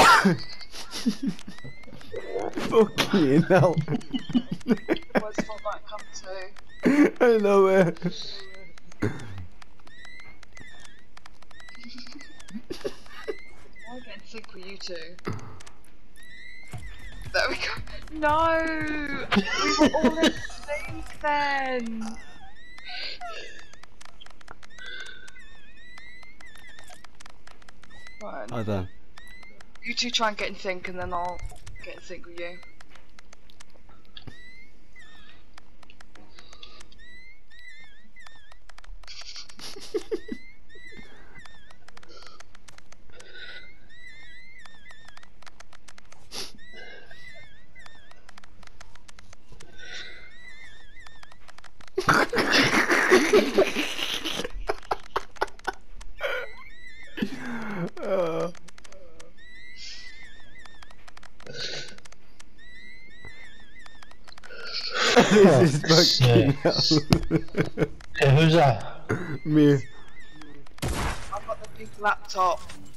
Fucking hell. Where's Fortnite come to? I know it. I get in sync with you two. There we go. No! We were all in sync then! Right. I don't. You two try and get in sync and then I'll get in sync with you. This is fucking hell. Hey, who's that? Me. I've got the big laptop.